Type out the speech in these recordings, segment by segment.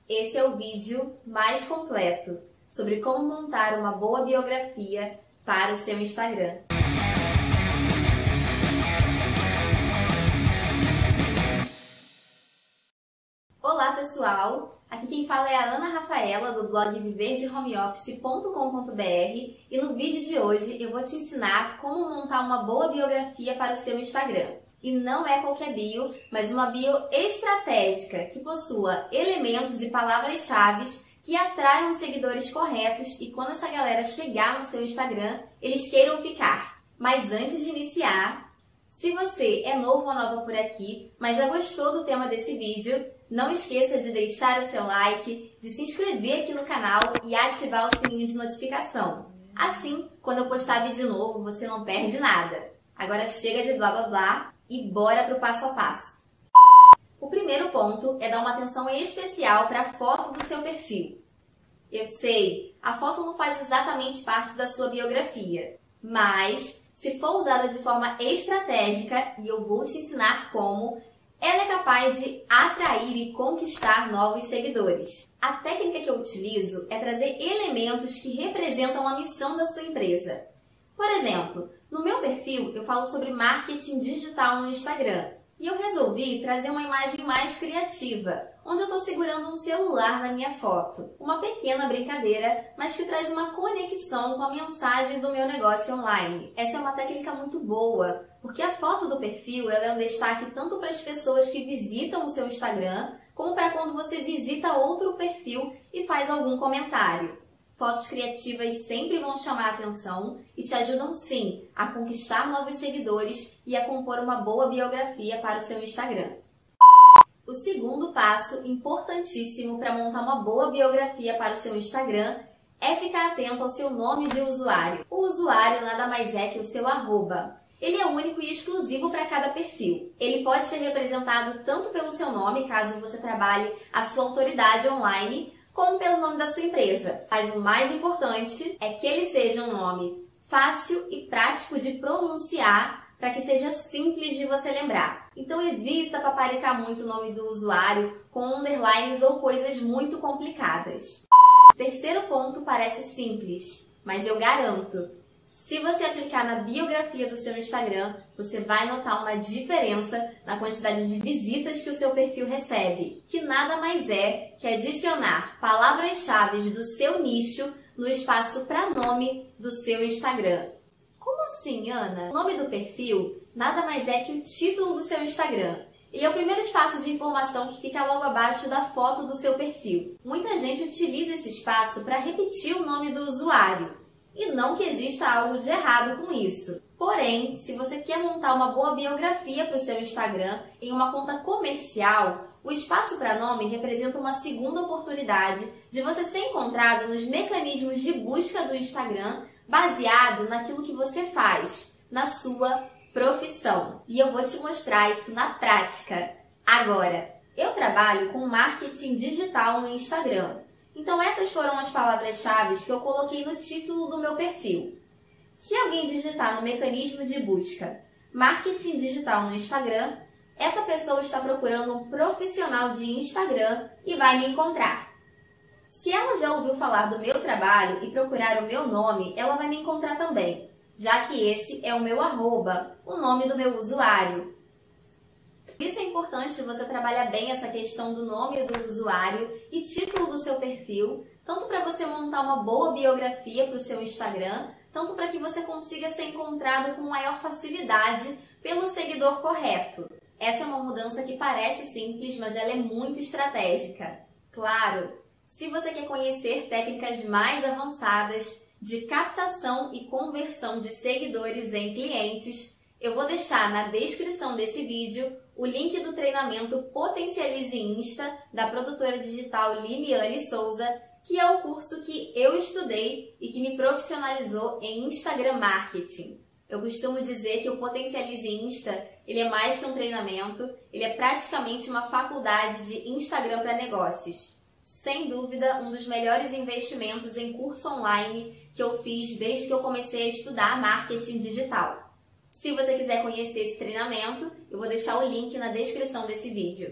Esse é o vídeo mais completo sobre como montar uma boa biografia para o seu Instagram. Olá pessoal, aqui quem fala é a Ana Rafaela do blog viverdehomeoffice.com.br e no vídeo de hoje eu vou te ensinar como montar uma boa biografia para o seu Instagram. E não é qualquer bio, mas uma bio estratégica que possua elementos e palavras-chave que atraiam os seguidores corretos e quando essa galera chegar no seu Instagram, eles queiram ficar. Mas antes de iniciar, se você é novo ou nova por aqui, mas já gostou do tema desse vídeo, não esqueça de deixar o seu like, de se inscrever aqui no canal e ativar o sininho de notificação. Assim, quando eu postar vídeo novo, você não perde nada. Agora chega de blá blá blá e bora pro passo a passo. O primeiro ponto é dar uma atenção especial para a foto do seu perfil. Eu sei, a foto não faz exatamente parte da sua biografia, mas se for usada de forma estratégica, e eu vou te ensinar como, ela é capaz de atrair e conquistar novos seguidores. A técnica que eu utilizo é trazer elementos que representam a missão da sua empresa. Por exemplo, no meu perfil eu falo sobre marketing digital no Instagram e eu resolvi trazer uma imagem mais criativa, onde eu estou segurando um celular na minha foto. Uma pequena brincadeira, mas que traz uma conexão com a mensagem do meu negócio online. Essa é uma técnica muito boa, porque a foto do perfil ela é um destaque tanto para as pessoas que visitam o seu Instagram, como para quando você visita outro perfil e faz algum comentário. Fotos criativas sempre vão chamar a atenção e te ajudam sim a conquistar novos seguidores e a compor uma boa biografia para o seu Instagram. O segundo passo, importantíssimo para montar uma boa biografia para o seu Instagram, é ficar atento ao seu nome de usuário. O usuário nada mais é que o seu arroba. Ele é único e exclusivo para cada perfil. Ele pode ser representado tanto pelo seu nome, caso você trabalhe a sua autoridade online, como pelo nome da sua empresa. Mas o mais importante é que ele seja um nome fácil e prático de pronunciar para que seja simples de você lembrar. Então evita paparicar muito o nome do usuário com underlines ou coisas muito complicadas. Terceiro ponto parece simples, mas eu garanto, se você aplicar na biografia do seu Instagram, você vai notar uma diferença na quantidade de visitas que o seu perfil recebe, que nada mais é que adicionar palavras-chave do seu nicho no espaço para nome do seu Instagram. Como assim, Ana? O nome do perfil nada mais é que o título do seu Instagram. Ele é o primeiro espaço de informação que fica logo abaixo da foto do seu perfil. Muita gente utiliza esse espaço para repetir o nome do usuário. E não que exista algo de errado com isso. Porém, se você quer montar uma boa biografia para o seu Instagram em uma conta comercial, o espaço para nome representa uma segunda oportunidade de você ser encontrado nos mecanismos de busca do Instagram baseado naquilo que você faz, na sua profissão. E eu vou te mostrar isso na prática. Agora, eu trabalho com marketing digital no Instagram. Então essas foram as palavras-chave que eu coloquei no título do meu perfil. Se alguém digitar no mecanismo de busca marketing digital no Instagram, essa pessoa está procurando um profissional de Instagram e vai me encontrar. Se ela já ouviu falar do meu trabalho e procurar o meu nome, ela vai me encontrar também, já que esse é o meu arroba, o nome do meu usuário. Por isso é importante você trabalhar bem essa questão do nome do usuário e título do seu perfil, tanto para você montar uma boa biografia para o seu Instagram, tanto para que você consiga ser encontrado com maior facilidade pelo seguidor correto. Essa é uma mudança que parece simples, mas ela é muito estratégica. Claro, se você quer conhecer técnicas mais avançadas de captação e conversão de seguidores em clientes, eu vou deixar na descrição desse vídeo o link do treinamento Potencialize Insta da produtora digital Liliane Souza, que é o curso que eu estudei e que me profissionalizou em Instagram Marketing. Eu costumo dizer que o Potencialize Insta, ele é mais que um treinamento, ele é praticamente uma faculdade de Instagram para negócios. Sem dúvida, um dos melhores investimentos em curso online que eu fiz desde que eu comecei a estudar marketing digital. Se você quiser conhecer esse treinamento, eu vou deixar o link na descrição desse vídeo.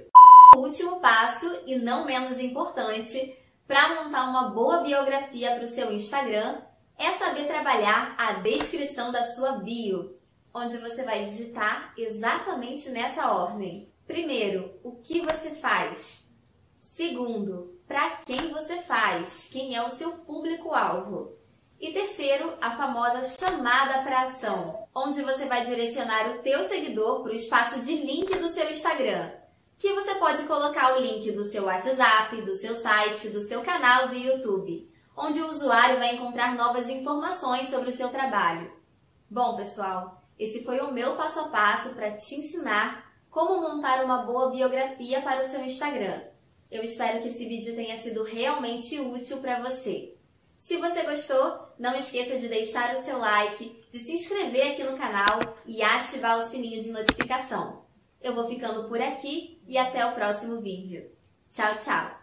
O último passo, e não menos importante, para montar uma boa biografia para o seu Instagram é saber trabalhar a descrição da sua bio, onde você vai digitar exatamente nessa ordem. Primeiro, o que você faz? Segundo, para quem você faz? Quem é o seu público-alvo? E terceiro, a famosa chamada para ação, onde você vai direcionar o teu seguidor para o espaço de link do seu Instagram, que você pode colocar o link do seu WhatsApp, do seu site, do seu canal do YouTube, onde o usuário vai encontrar novas informações sobre o seu trabalho. Bom, pessoal, esse foi o meu passo a passo para te ensinar como montar uma boa biografia para o seu Instagram. Eu espero que esse vídeo tenha sido realmente útil para você. Se você gostou, não esqueça de deixar o seu like, de se inscrever aqui no canal e ativar o sininho de notificação. Eu vou ficando por aqui e até o próximo vídeo. Tchau, tchau!